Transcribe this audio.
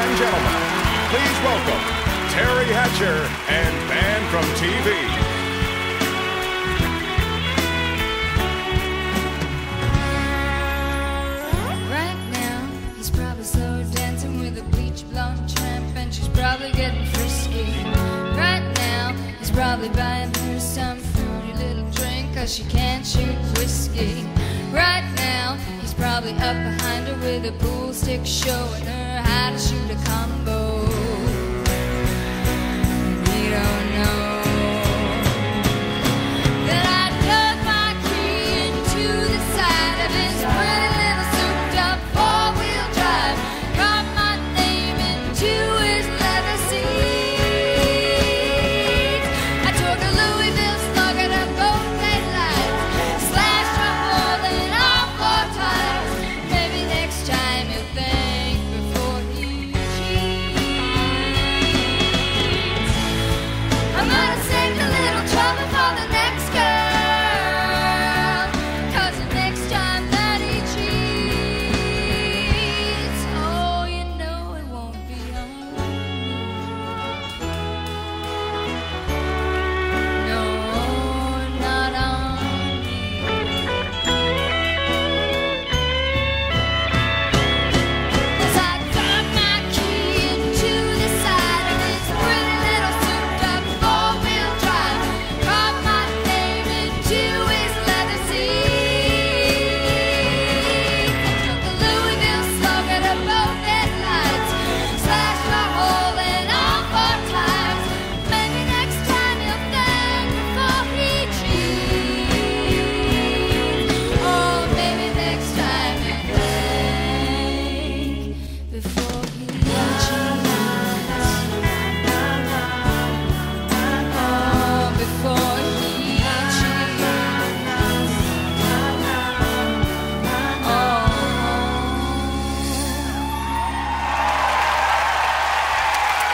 and gentlemen, please welcome Teri Hatcher and Band from TV. Right now, he's probably slow dancing with a bleach blonde tramp, and she's probably getting frisky. Right now, he's probably buying her some fruity little drink, cause she can't shoot whiskey. Right now, he's probably up behind her with a pool stick, showing her how to shoot a combo.